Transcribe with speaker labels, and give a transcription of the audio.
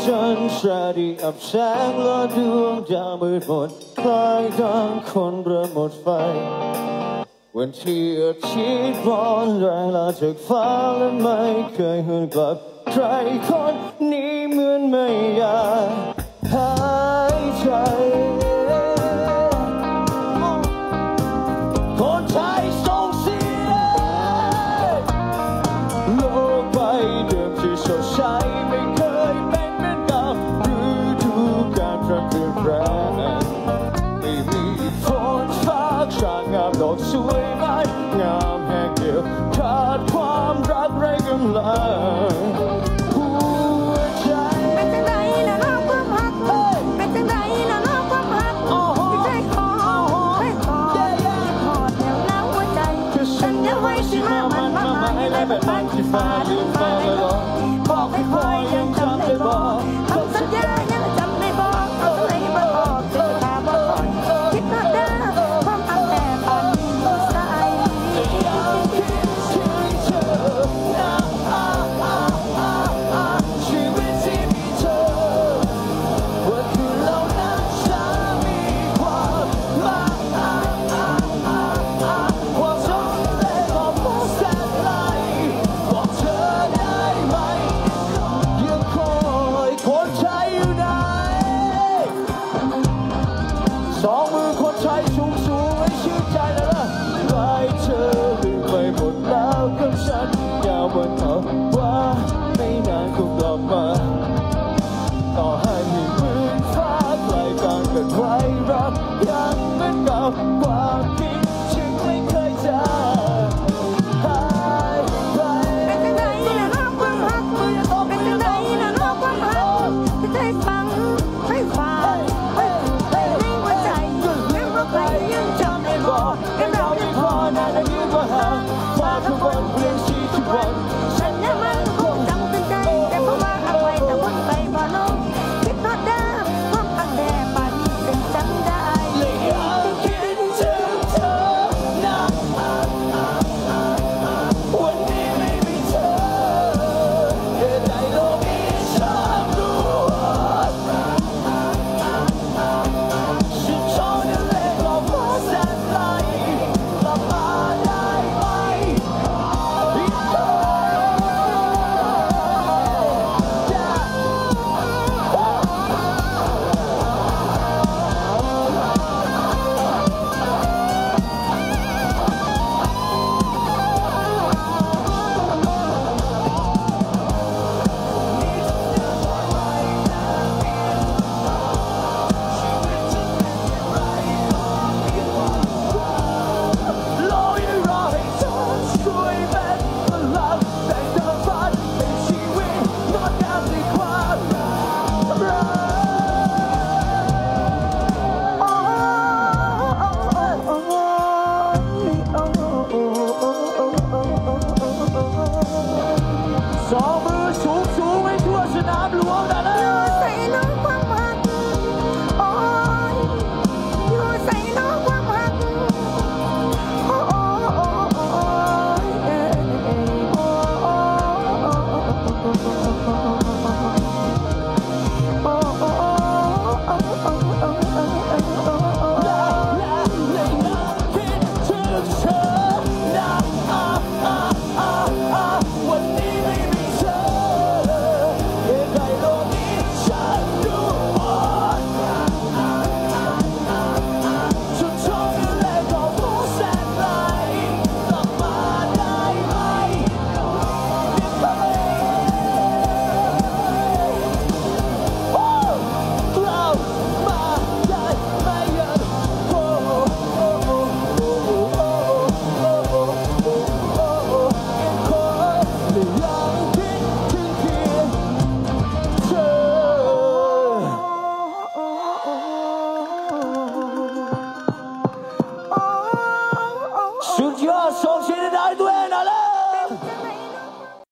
Speaker 1: ฉันแสดีอับแสงและดวงดาวมืดมนคล้ายดังคนเริ่มหมดไฟวันที่อาทิตย์ร้อนแรงลาจากฟ้าและไม่เคยหันกลับใครคนนี้เหมือนไม่อยากหายใจคนไทยส่งเสียงโลกใบเดิมที่สดใสไม่เคยเป็นเหมือนเดิมฤดูกาลเปลี่ยนแปลงไม่มีฝนฟ้าช่างงามดอกสวยไม้งามแห่งเดียวขาดความรักไร้กำลังหัวใจเป็นจังใดนะน้องความรักเป็นจังใดนะน้องความรักที่ใจขอให้ขอแนวน้ำหัวใจฉันยังไว้สิมามันมาให้ได้แบบนั้นที่ฟ้าลืมฟ้าเลยหรอบอกให้คอยยังจำได้บอกคำสัญญายังจำได้บอกเอาอะไรมาบอกเจอตาบ่ก่อนคิดหน้าเด้อความอันแต่ผ่อนใสคิดถึงเธอชีวิตที่มีเธอว่าคือเรานั้นจะมีความหมายความสำเร็จของผู้แสนไกลบอกเธอได้ไหมยังคอยคนไทยอยู่ไหนสองมือคนไทยสูงสูงให้ชื่นใจแล้วนะใครเธอลืมไปหมดแล้วกับฉันยาววันเถอะว่าไม่นานคงกลับมาต่อให้มีพื้นฟ้าไกลต่างกันไว้รักยังเหมือนเก่า